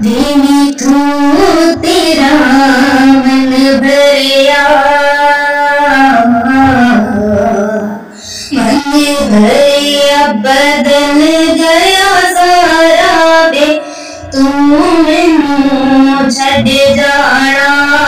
प्रेमी तू तेरा मन भरिया, मन भरिया बदल गया सारा वे, तू मैनू छड़ जाना।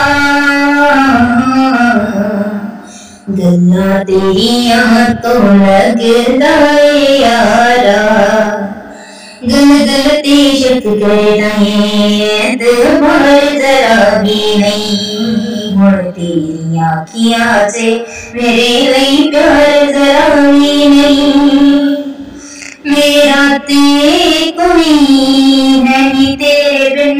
गल्लां तेरियां तो लगदा ए यारा, गल गल ते शक करना एतबार जरा भी नहीं। हुण तेरी आखियां से मेरे लिए प्यार जरा भी नहीं। मेरा ते कोई है नी तेरे बिन,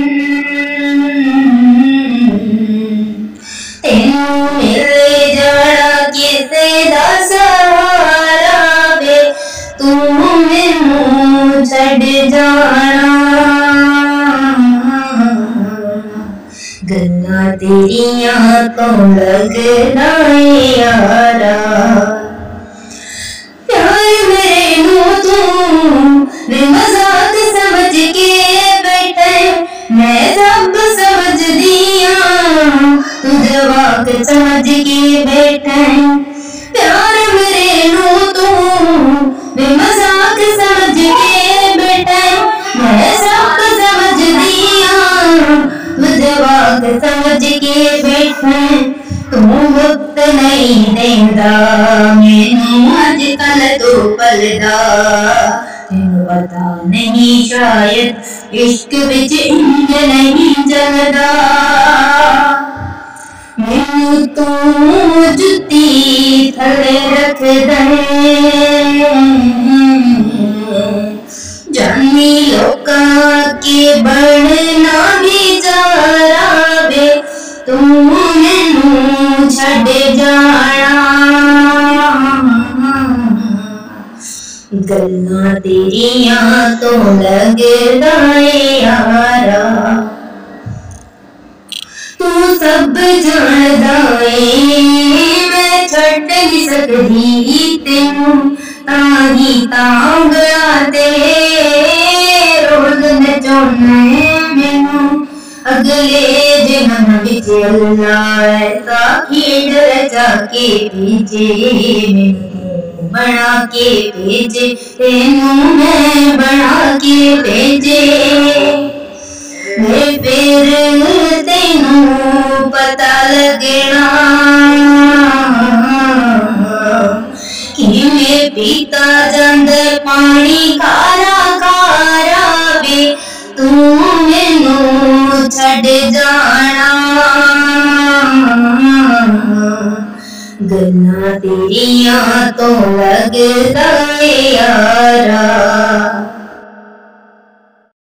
तेनू मिल जाना किसे दा सहारा वे, तू मैनू छड़ जाना। गल्लां तेरियां तो लगदा ए यारा, प्यार मेरे नू तू मजाक समझ के बैठे, मैं सब समझदी आं तू जवाक समझ के बैठे। प्यार मेरे नू तू मजाक समझ के बैठे, मैं सब समझदी आं तू जवाक समझ के बैठे। तू वक्त नहीं देंदा मैनू अजकल तो पलदा, तेनू पता नहीं शायद इश्क विच इंज नहीं चलदा। मैनू तू जुत्ती थले रख दे, जानी लोकां के बनना बेचारा वे, तू मैनू छड़ जाना। गल्लां तेरियां तो लगदा ए यारा, तू सब जानदा ए मैं छड़ नहीं सकदी तेनू, ताही तां गया ते रोज नचाउना मैनू। अगले जन्म विच अल्लाह ऐसा खेड रचा के भेजे, मैनू बना के भेजे, तेनू मैं बना के भेजे। फिर तेनू पता लगना किवें पीता जांदा पानी खारा खारा वे, तू मैनू छड़ जाना। गल्लां तेरियां तो लगदा ए यारा।